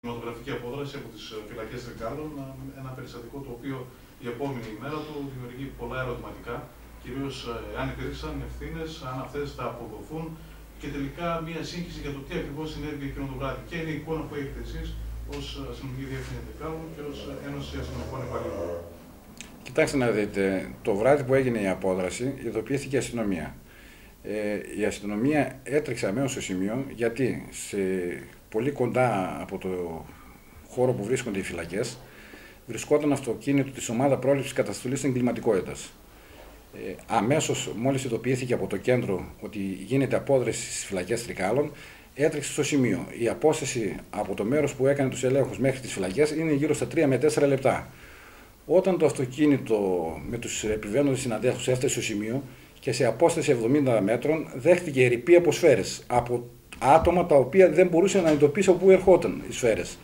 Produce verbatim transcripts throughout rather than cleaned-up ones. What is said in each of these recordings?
κινηματογραφική απόδραση από τις φυλακές Τρικάλων, ένα περιστατικό το οποίο η επόμενη ημέρα του δημιουργεί πολλά ερωτηματικά, κυρίως αν υπήρξαν ευθύνες, αν αυτές θα αποδοθούν και τελικά μια σύγχυση για το τι ακριβώς συνέβη εκείνο το βράδυ. Και είναι η εικόνα που έχετε εσείς ως αστυνομική διεύθυνση Τρικάλων και ως Ένωση Αστυνομικών Υπαλλήλων. Κοιτάξτε να δείτε, το βράδυ που έγινε η απόδραση, ειδοποιήθηκε η αστυνομία. Ε, η αστυνομία έτρεξε αμέσως στο σημείο, γιατί σε πολύ κοντά από το χώρο που βρίσκονται οι φυλακές βρισκόταν αυτοκίνητο της ομάδα πρόληψης καταστολής εγκληματικότητας. Ε, αμέσως, μόλις ειδοποιήθηκε από το κέντρο ότι γίνεται απόδραση στις φυλακές Τρικάλων, έτρεξε στο σημείο. Η απόσταση από το μέρος που έκανε τους ελέγχους μέχρι τις φυλακές είναι γύρω στα τρία με τέσσερα λεπτά. Όταν το αυτοκίνητο με τους επιβαίνοντες συναδέλφους έφτασε στο σημείο και σε απόσταση εβδομήντα μέτρων δέχτηκε ρηπή από σφαίρες, από άτομα τα οποία δεν μπορούσε να εντοπίσει από πού ερχόταν οι σφαίρες.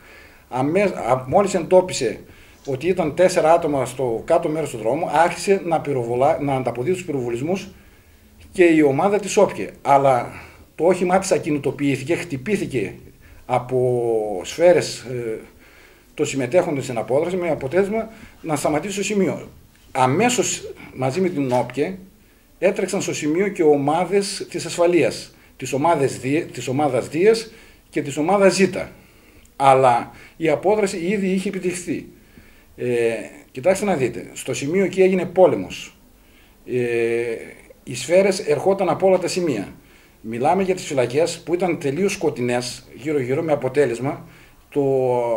Μόλις εντόπισε ότι ήταν τέσσερα άτομα στο κάτω μέρος του δρόμου, άρχισε να, πυροβολά, να ανταποδίδει τους πυροβολισμούς και η ομάδα της όπηκε. Αλλά το όχημά της ακινητοποιήθηκε, χτυπήθηκε από σφαίρες ε, το συμμετέχοντα στην απόδραση, με αποτέλεσμα να σταματήσει στο σημείο. Αμέσως μαζί με την όπκε έτρεξαν στο σημείο και ομάδες της ασφαλείας, της ομάδας, της ομάδας Δίας και της ομάδας Ζήτα. Αλλά η απόδραση ήδη είχε επιτευχθεί. Ε, κοιτάξτε να δείτε, στο σημείο εκεί έγινε πόλεμος. Ε, οι σφαίρες ερχόταν από όλα τα σημεία. Μιλάμε για τις φυλακές που ήταν τελείως σκοτεινές γύρω-γύρω, με αποτέλεσμα το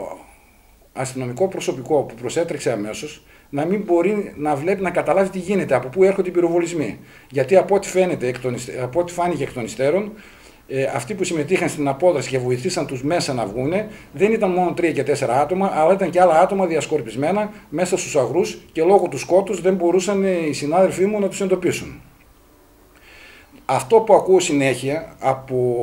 αστυνομικό προσωπικό που προσέτρεξε αμέσως να μην μπορεί να βλέπει, να καταλάβει τι γίνεται, από πού έρχονται οι πυροβολισμοί. Γιατί από ό,τι, φαίνεται, από ό,τι φάνηκε εκ των υστέρων, ε, αυτοί που συμμετείχαν στην απόδραση και βοηθήσαν τους μέσα να βγουν, δεν ήταν μόνο τρία και τέσσερα άτομα, αλλά ήταν και άλλα άτομα διασκορπισμένα μέσα στους αγρούς και λόγω του σκότους δεν μπορούσαν οι συνάδελφοί μου να τους εντοπίσουν. Αυτό που ακούω συνέχεια από,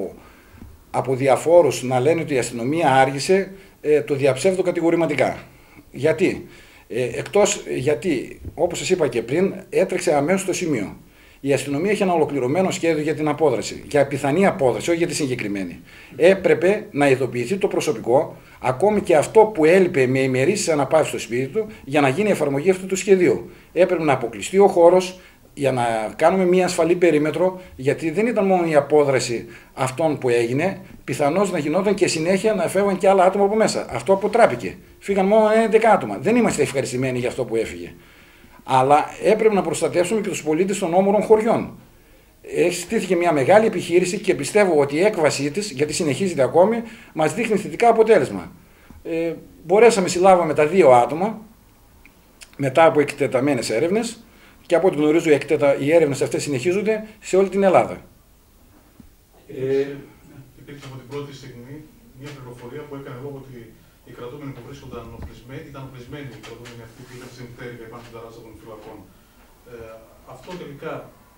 από διαφόρους να λένε ότι η αστυνομία άργησε, ε, το διαψεύδω κατηγορηματικά. Γιατί? Ε, εκτός γιατί, όπως σας είπα και πριν, έτρεξε αμέσως στο σημείο. Η αστυνομία είχε ένα ολοκληρωμένο σχέδιο για την απόδραση, για πιθανή απόδραση, όχι για τη συγκεκριμένη. Έπρεπε να ειδοποιηθεί το προσωπικό, ακόμη και αυτό που έλειπε με ημερήσεις αναπαύσεις στο σπίτι του, για να γίνει η εφαρμογή αυτού του σχεδίου. Έπρεπε να αποκλειστεί ο χώρος για να κάνουμε μια ασφαλή περίμετρο, γιατί δεν ήταν μόνο η απόδραση αυτών που έγινε, πιθανώς να γινόταν και συνέχεια να φεύγαν και άλλα άτομα από μέσα. Αυτό αποτράπηκε. Φύγαν μόνο έντεκα άτομα. Δεν είμαστε ευχαριστημένοι για αυτό που έφυγε. Αλλά έπρεπε να προστατεύσουμε και τους πολίτες των όμορων χωριών. Στήθηκε μια μεγάλη επιχείρηση και πιστεύω ότι η έκβασή της, γιατί συνεχίζεται ακόμη, μας δείχνει θετικά αποτέλεσμα. Ε, μπορέσαμε, συλλάβαμε τα δύο άτομα μετά από εκτεταμένες έρευνες. Και από ό,τι γνωρίζω, οι έρευνες αυτές συνεχίζονται σε όλη την Ελλάδα. Ε, υπήρξε από την πρώτη στιγμή μια πληροφορία που έκανε λόγο ότι οι κρατούμενοι που βρίσκονταν οπλισμένοι, ήταν οπλισμένοι οι κρατούμενοι αυτοί που ήταν στην πτέρυγα πάνω στην ταράτσα των φυλακών. Ε, αυτό τελικά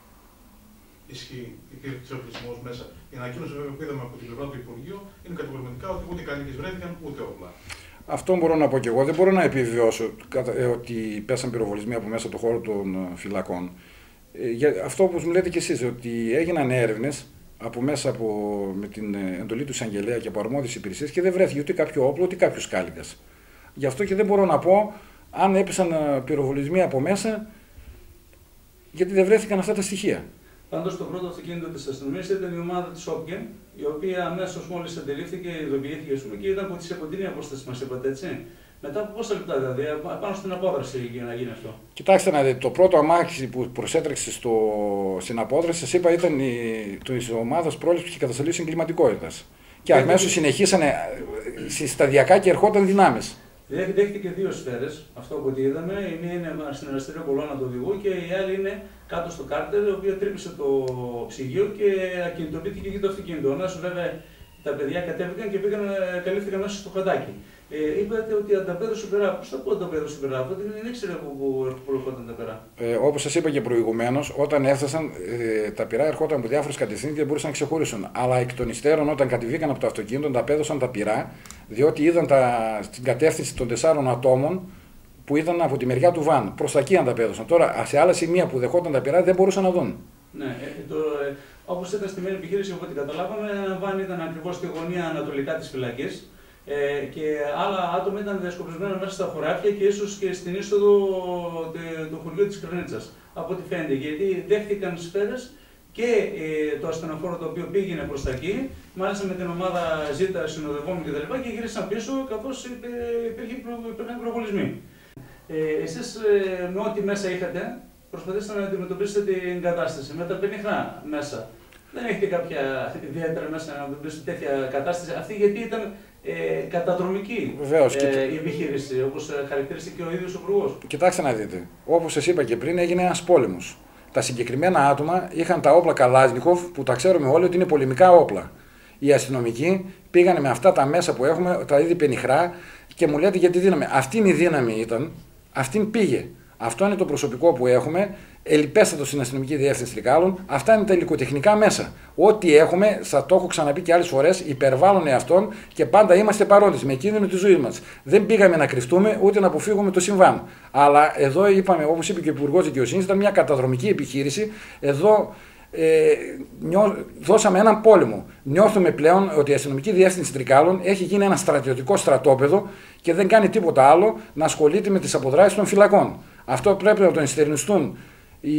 ισχύει, υπήρξε οπλισμό μέσα. Η ανακοίνωση βέβαια που είδαμε από την πλευρά του Υπουργείου είναι κατηγορηματικά ότι ούτε καλλιέργειες βρέθηκαν ούτε όπλα. Αυτό μπορώ να πω και εγώ. Δεν μπορώ να επιβεβαιώσω ότι πέσαν πυροβολισμοί από μέσα το χώρο των φυλακών. Αυτό που μου λέτε κι εσείς, ότι έγιναν έρευνες από μέσα από, με την εντολή του εισαγγελέα και από αρμόδιες υπηρεσίες και δεν βρέθηκε ούτε κάποιο όπλο ούτε κάποιος κάλικας. Γι' αυτό και δεν μπορώ να πω αν έπεσαν πυροβολισμοί από μέσα, γιατί δεν βρέθηκαν αυτά τα στοιχεία. Πάντως το πρώτο αυτοκίνητο της αστυνομίας ήταν η ομάδα της Όπγεν, η οποία αμέσως μόλις αντιλήφθηκε, ειδοποιήθηκε και ήταν από τη σεκοντινή απόσταση, μας είπατε, έτσι. Μετά από πόσα λεπτά, δηλαδή, πάνω στην απόδραση για να γίνει αυτό. Κοιτάξτε να δείτε, το πρώτο αμάξι που προσέτρεξε στο, στην απόδραση, σας είπα, ήταν τη ομάδα πρόληψης και καταστολής εγκληματικότητας. Και αμέσως συνεχίσανε σταδιακά και ερχόταν δυνάμεις. Δέχτηκε δύο σφαίρες, αυτό που είδαμε. Η μία είναι στην αριστερή κολόνα του οδηγού και η άλλη είναι κάτω στο κάρτερ, το οποίο τρύπησε το ψυγείο και ακινητοποιήθηκε και το αυτοκίνητο. Αμέσως βέβαια τα παιδιά κατέβηκαν και πήγαν, καλύφθηκαν μέσα στο χαντάκι. Ε, είπατε ότι ανταπέδωσε πειρά. Πώς θα πω ανταπέδωσε πειρά, αυτό δεν ήξερε που προερχόταν τα πειρά. Ε, όπως σας είπα και προηγουμένως, όταν έφτασαν ε, τα πειρά ερχόταν από διάφορες κατευθύνσεις και μπορούσαν να ξεχωρίσουν. Αλλά εκ των υστέρων, όταν κατεβήκαν από το αυτοκίνητο, ανταπέδωσαν τα πειρά, διότι είδαν τα, στην κατεύθυνση των τεσσάρων ατόμων που ήταν από τη μεριά του βαν. Προς τα εκεί ανταπέδωσαν. Τώρα, σε άλλα σημεία που δεχόταν τα πειρά δεν μπορούσαν να δουν. Ναι, ε, το, ε, όπως ήταν στημένη επιχείρηση, από ό,τι καταλάβαμε, ένα βαν ήταν ακριβώς στη γωνία ανατολικά της φυλακής Ε, και άλλα άτομα ήταν διασκοπισμένα μέσα στα χωράφια και ίσως και στην είσοδο του χωριού της Κρανίτσας. Από ό,τι φαίνεται, γιατί δέχτηκαν σφαίρες και ε, το ασθενοφόρο το οποίο πήγαινε προς τα εκεί, μάλιστα με την ομάδα Ζήτα, συνοδευόμενη κτλ. Και γύρισαν πίσω καθώς υπήρχαν πυροβολισμοί. Ε, εσείς ε, με ό,τι μέσα είχατε, προσπαθήσατε να αντιμετωπίσετε την κατάσταση με τα πενιχρά μέσα. Δεν έχετε κάποια ιδιαίτερα μέσα να αντιμετωπίσετε τέτοια κατάσταση, αυτή γιατί ήταν ε, καταδρομική Βεβαίως, ε, η επιχείρηση, όπως χαρακτηρίστηκε και ο ίδιος ο Υπουργός. Κοιτάξτε να δείτε, όπως σας είπα και πριν, έγινε ένας πόλεμος. Τα συγκεκριμένα άτομα είχαν τα όπλα Καλάζνικοφ, που τα ξέρουμε όλοι ότι είναι πολεμικά όπλα. Οι αστυνομικοί πήγανε με αυτά τα μέσα που έχουμε, τα είδη πενιχρά, και μου λέτε γιατί δύναμη. Αυτή είναι η δύναμη ήταν, αυτήν πήγε. Αυτό είναι το προσωπικό που έχουμε. Ελιπέστατο στην αστυνομική διεύθυνση Τρικάλων. Αυτά είναι τα υλικοτεχνικά μέσα. Ό,τι έχουμε, θα το έχω ξαναπεί και άλλες φορές, υπερβάλλουν εαυτόν και πάντα είμαστε παρόντες με κίνδυνο τη ζωή μας. Δεν πήγαμε να κρυφτούμε ούτε να αποφύγουμε το συμβάν. Αλλά εδώ είπαμε, όπως είπε και ο Υπουργός Δικαιοσύνης, ήταν μια καταδρομική επιχείρηση. Εδώ ε, νιώ, δώσαμε έναν πόλεμο. Νιώθουμε πλέον ότι η αστυνομική διεύθυνση Τρικάλων έχει γίνει ένα στρατιωτικό στρατόπεδο και δεν κάνει τίποτα άλλο να ασχολείται με τις αποδράσεις των φυλακών. Αυτό πρέπει να τον ενστερνιστούν οι,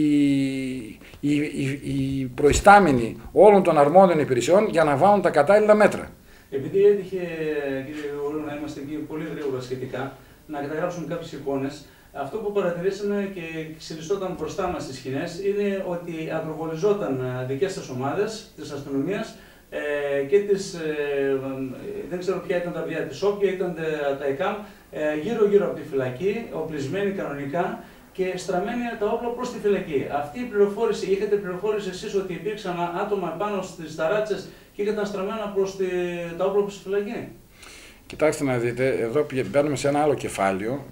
οι, οι, οι προϊστάμενοι όλων των αρμόδιων υπηρεσιών για να βάλουν τα κατάλληλα μέτρα. Επειδή έτυχε, κύριε Γουρού, να είμαστε εκεί πολύ γρήγορα σχετικά, να καταγράψουμε κάποιες εικόνες, αυτό που παρατηρήσαμε και ξελισσόταν μπροστά μας στις σκηνές είναι ότι αγροβολιζόταν δικές σας ομάδες της αστυνομίας ε, και της, ε, δεν ξέρω ποια ήταν τα βιβλία της Όποια, ήταν τα ΕΚΑΜ, ε, γύρω-γύρω από τη φυλακή, οπλισμένοι κανονικά και στραμμένοι τα όπλα προς τη φυλακή. Αυτή η πληροφόρηση, είχατε πληροφόρηση εσείς ότι υπήρξαν άτομα πάνω στις ταράτσες και ήταν στραμμένα προς τη, τα όπλα προς τη φυλακή? Κοιτάξτε να δείτε, εδώ μπαίνουμε σε ένα άλλο κεφάλαιο.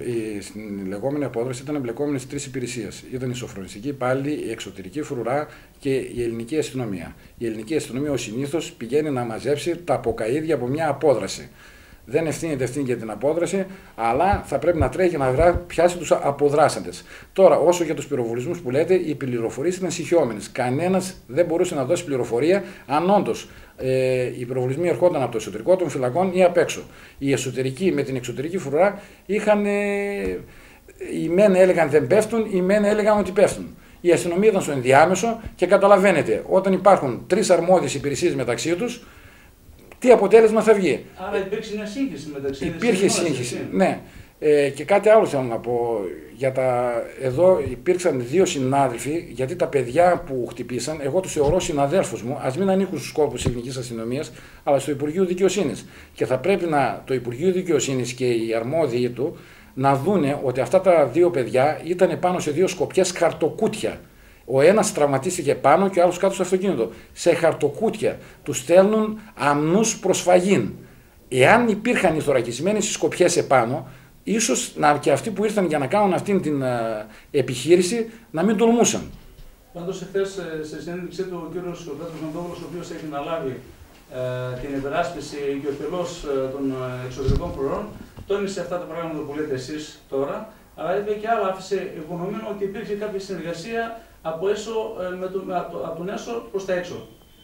Στην λεγόμενη απόδραση ήταν εμπλεκόμενες τρεις υπηρεσίες. Ήταν η σοφρονιστική υπάλληλη, η εξωτερική φρουρά και η ελληνική αστυνομία. Η ελληνική αστυνομία ως συνήθως πηγαίνει να μαζέψει τα αποκαΐδια από μια απόδραση. Δεν ευθύνεται ευθύνη για την απόδραση, αλλά θα πρέπει να τρέχει να δρά, πιάσει τους αποδράσαντες. Τώρα, όσο για τους πυροβολισμούς που λέτε, οι πληροφορίες ήταν σιχιόμενες. Κανένας δεν μπορούσε να δώσει πληροφορία αν όντως ε, οι πυροβολισμοί ερχόταν από το εσωτερικό των φυλακών ή απ' έξω. Οι εσωτερικοί με την εξωτερική φρουρά είχαν. Ε, οι μεν έλεγαν δεν πέφτουν, οι μεν έλεγαν ότι πέφτουν. Η αστυνομία ήταν στο ενδιάμεσο και καταλαβαίνετε, όταν υπάρχουν τρεις αρμόδιες υπηρεσίες μεταξύ τους, τι αποτέλεσμα θα βγει. Άρα υπήρξε μια σύγχυση μεταξύ των Υπήρχε σύγχυση, ναι. Ε, και κάτι άλλο θέλω να πω. Για τα... Εδώ υπήρξαν δύο συνάδελφοι, γιατί τα παιδιά που χτυπήσαν, εγώ τους θεωρώ συναδέλφους μου, ας μην ανήκουν στους κόρπους της ελληνικής αστυνομίας, αλλά στο Υπουργείο Δικαιοσύνης. Και θα πρέπει να, το Υπουργείο Δικαιοσύνης και οι αρμόδιοι του να δούνε ότι αυτά τα δύο παιδιά ήταν πάνω σε δύο σκοπιές χαρτοκούτια. Ο ένας τραυματίστηκε πάνω και ο άλλος κάτω στο αυτοκίνητο. Σε χαρτοκούτια τους στέλνουν αμνούς προσφαγήν. Εάν υπήρχαν οι θωρακισμένοι στις σκοπιές επάνω, ίσως να, και αυτοί που ήρθαν για να κάνουν αυτήν την uh, επιχείρηση να μην τολμούσαν. Πάντως, εχθές σε συνέντευξή του ο κύριος Πέτρος Μαντόβολος, ο οποίος έχει αναλάβει ε, την υπεράσπιση και ο τελός ε, των εξωτερικών φρουρών, τόνισε αυτά τα πράγματα που λέτε εσείς τώρα, αλλά είπε και άλλα, άφησε υπονομμένο ότι υπήρχε κάποια συνεργασία από, έσω, με το, από, από τον έσω προς τα έξω.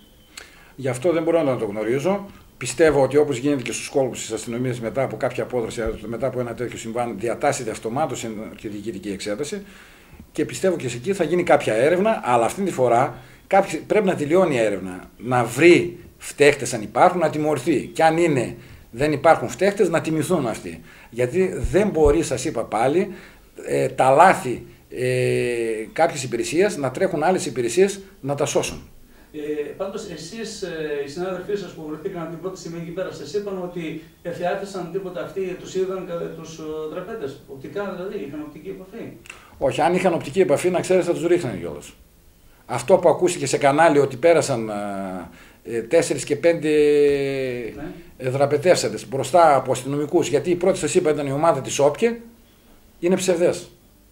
Γι' αυτό δεν μπορώ να το γνωρίζω. Πιστεύω ότι όπως γίνεται και στους κόλπους της αστυνομίας μετά από κάποια απόδραση, μετά από ένα τέτοιο συμβάν, διατάσσεται αυτομάτως και διοικητική εξέταση. Και πιστεύω και σε εκεί θα γίνει κάποια έρευνα, αλλά αυτή τη φορά κάποιοι, πρέπει να τελειώνει η έρευνα. Να βρει φταίχτες αν υπάρχουν, να τιμωρηθεί. Και αν είναι, δεν υπάρχουν φταίχτες, να τιμηθούν αυτοί. Γιατί δεν μπορεί, σας είπα πάλι, ε, τα λάθη ε, κάποιες υπηρεσίες να τρέχουν άλλες υπηρεσίες να τα σώσουν. Ε, πάντως, εσείς, ε, οι συνάδελφοί σας που βρεθήκαν από την πρώτη στιγμή εκεί πέρα, σας είπαν ότι εφιάθησαν τίποτα αυτοί, τους είδαν τους τραπέτες, οπτικά δηλαδή, είχαν οπτική επαφή? Όχι, αν είχαν οπτική επαφή, να ξέρετε, θα τους ρίχνανε κιόλας. Αυτό που ακούστηκε σε κανάλι ότι πέρασαν ε, τέσσερις και πέντε ναι. δραπετεύσαντες μπροστά από αστυνομικούς, γιατί η πρώτη σας είπα ήταν η ομάδα της Όποια, είναι ψευδές.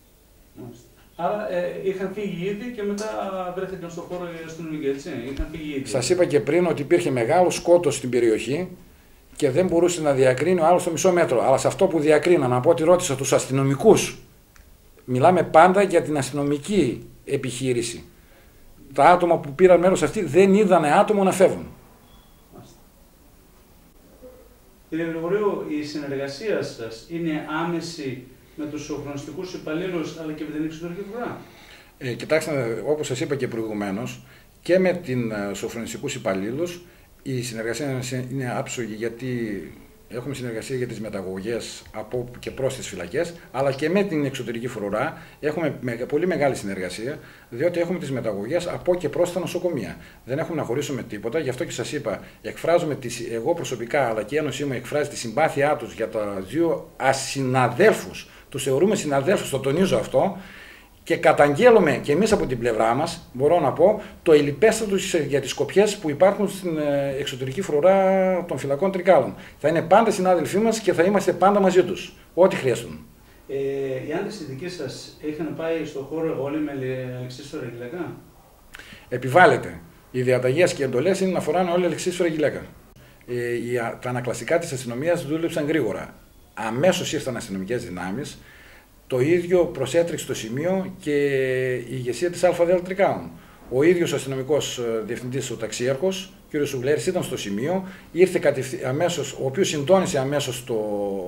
Άρα ε, είχαν φύγει ήδη και μετά βρέθηκαν στον χώρο οι αστυνομικοί, έτσι. Είχαν φύγει ήδη. Σας είπα και πριν ότι υπήρχε μεγάλο σκότος στην περιοχή και δεν μπορούσε να διακρίνει ο άλλος το μισό μέτρο. Αλλά σε αυτό που διακρίναν, από ό,τι ρώτησα τους αστυνομικούς, μιλάμε πάντα για την αστυνομική επιχείρηση. Τα άτομα που πήραν μέρος αυτοί δεν είδανε άτομο να φεύγουν. Κύριε Γρηγορίου, η συνεργασία σας είναι άμεση με τους σοφρονιστικούς υπαλλήλους αλλά και με την εξωτερική φρουρά? Ε, κοιτάξτε, όπως σας είπα και προηγουμένως, και με την σοφρονιστικούς υπαλλήλους η συνεργασία είναι άψογη, γιατί έχουμε συνεργασία για τις μεταγωγές από και προς τις φυλακές, αλλά και με την εξωτερική φρουρά έχουμε πολύ μεγάλη συνεργασία, διότι έχουμε τις μεταγωγές από και προς τα νοσοκομεία. Δεν έχουμε να χωρίσουμε τίποτα, γι' αυτό και σας είπα, εκφράζουμε τις, εγώ προσωπικά αλλά και η Ένωσή μου εκφράζει τη συμπάθειά τους για τα δύο ασυναδέλφους. Τους θεωρούμε συναδέλφους, το τονίζω αυτό. Και καταγγέλουμε και εμείς από την πλευρά μας, μπορώ να πω, το ελλιπέστατο για τις κοπιές που υπάρχουν στην εξωτερική φρουρά των φυλακών Τρικάλων. Θα είναι πάντα συνάδελφοί μας και θα είμαστε πάντα μαζί τους, ό,τι χρειαστούν. Ε, οι άντρες οι δικοί σας είχαν πάει στον χώρο όλοι με λεξίσφαιρα γυλαίκα? Επιβάλλεται. Οι διαταγές και οι εντολές είναι να φοράνε όλοι λεξίσφαιρα γυλαίκα. Ε, οι, τα ανακλαστικά της αστυνομίας δούλεψαν γρήγορα. Αμέσως ήρθαν αστυνομικές δυνάμεις. Το ίδιο προσέτρεξε στο σημείο και η ηγεσία της ΑΔ Τρικάλων. Ο ίδιος ο αστυνομικός διευθυντής, ο ταξίαρχος, κ. Σουγλέρης, ήταν στο σημείο, ήρθε αμέσως, ο οποίος συντόνισε αμέσως το,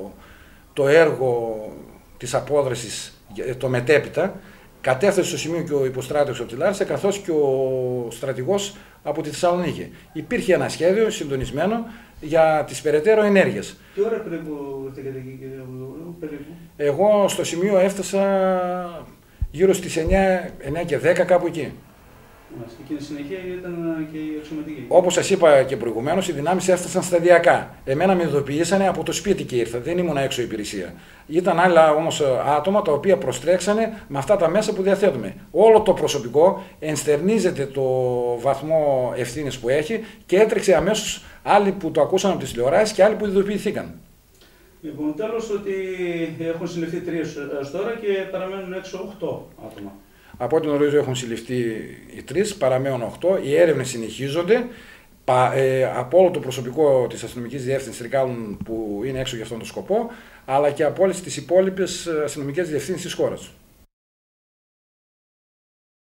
το έργο της απόδρασης, το μετέπειτα, κατέφθασε στο σημείο και ο υποστράτηγος από τη Λάρισα, καθώς και ο στρατηγός από τη Θεσσαλονίκη. Υπήρχε ένα σχέδιο συντονισμένο για τις περαιτέρω ενέργειες. Τι ώρα περίπου ήρθατε εκεί, κύριε Βουλγαρίου, περίπου? Εγώ στο σημείο έφτασα γύρω στις εννιά και δέκα, κάπου εκεί. Μάλιστα. Και συνεχεία ήταν και η αξιωματική. Όπως σας είπα και προηγουμένως, οι δυνάμεις έφτασαν σταδιακά. Εμένα με ειδοποιήσανε από το σπίτι και ήρθα, δεν ήμουν έξω υπηρεσία. Ήταν άλλα όμως άτομα τα οποία προστρέξανε με αυτά τα μέσα που διαθέτουμε. Όλο το προσωπικό ενστερνίζεται το βαθμό ευθύνης που έχει και έτρεξε αμέσως, άλλοι που το ακούσαν από τις τηλεοράσεις και άλλοι που ειδοποιηθήκαν. Λοιπόν, τέλος, ότι έχουν συλληφθεί τρεις έως τώρα και παραμένουν έξω οκτώ άτομα. Από ό,τι γνωρίζω έχουν συλληφθεί οι τρεις, παραμένουν οκτώ. Οι έρευνες συνεχίζονται. Πα, ε, από όλο το προσωπικό της αστυνομικής διεύθυνσης Τρικάλων που είναι έξω για αυτόν τον σκοπό, αλλά και από όλες τις υπόλοιπες αστυνομικές διευθύνσεις της χώρας.